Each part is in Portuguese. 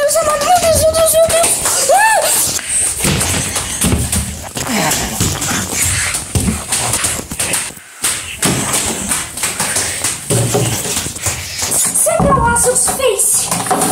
Deus amado, meu Deus, meu Deus, meu Deus. Sai pra lá, seus face.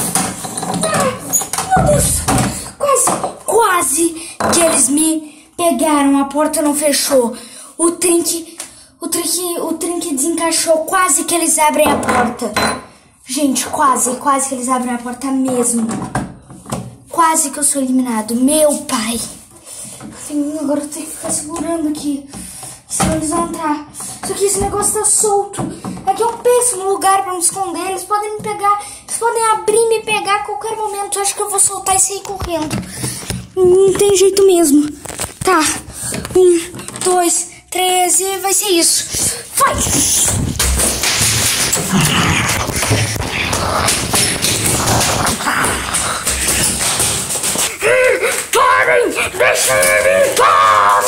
Meu Deus, quase que eles me pegaram. A porta não fechou. O trinque desencaixou. Quase que eles abrem a porta. Gente, quase que eles abrem a porta mesmo. Quase que eu sou eliminado. Meu pai. Agora eu tenho que ficar segurando aqui. Senão eles vão entrar. Só que esse negócio tá solto. Aqui é um péssimo lugar pra me esconder. Eles podem me pegar. Eles podem abrir e me pegar a qualquer momento. Eu acho que eu vou soltar e sair correndo. Não tem jeito mesmo. Tá. 1, 2, 3 e vai ser isso. Vai! Parem! Deixem ele entrar!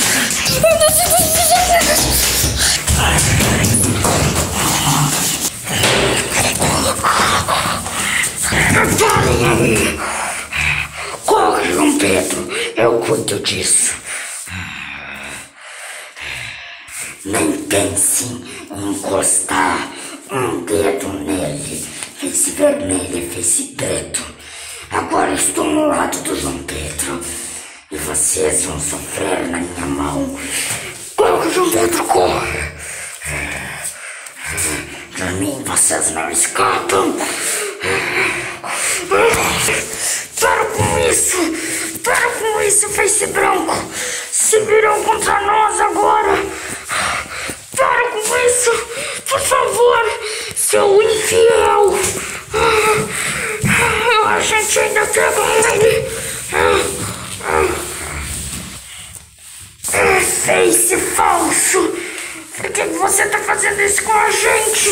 Parem aí! Corre, João Pedro! Eu cuido disso. Nem pense em encostar um dedo nele. Face vermelho e face preto. Agora estou no lado do João Pedro. E vocês vão sofrer na minha mão. Corre, João Pedro, corre. De mim vocês não escapam. Para com isso. Para com isso, face branco. Se viram contra nós agora. Para com isso. Por favor, seu infiel. A gente ainda pega ele. Face falso. Por que você tá fazendo isso com a gente?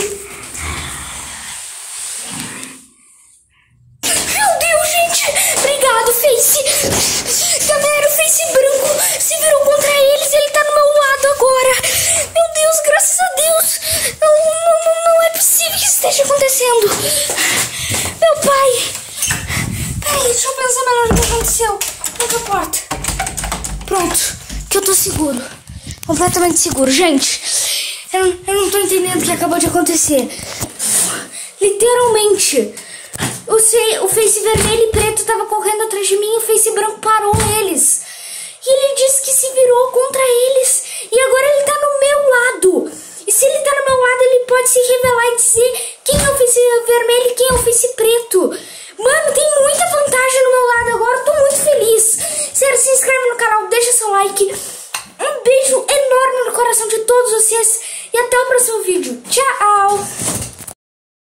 Meu Deus, gente. Obrigado, Face. Galera, o Face branco se virou contra eles. Ele tá do meu lado agora. Meu Deus, graças a Deus. Não é possível que isso esteja acontecendo. Meu pai. Peraí, deixa eu pensar melhor o que aconteceu. Fecha a porta. Pronto, que eu tô seguro. Completamente seguro. Gente, eu não tô entendendo o que acabou de acontecer. Literalmente, o Face vermelho e preto tava correndo atrás de mim e o Face branco parou eles. E ele disse que se virou contra eles. E agora ele tá no meu lado. E se ele tá no meu lado, ele pode se revelar e dizer quem é o Face vermelho e quem é o Face preto. Mano, tem muita vantagem no meu lado agora. Eu tô muito feliz. Sério, se inscreve no canal, deixa seu like. Um beijo enorme no coração de todos vocês. E até o próximo vídeo. Tchau!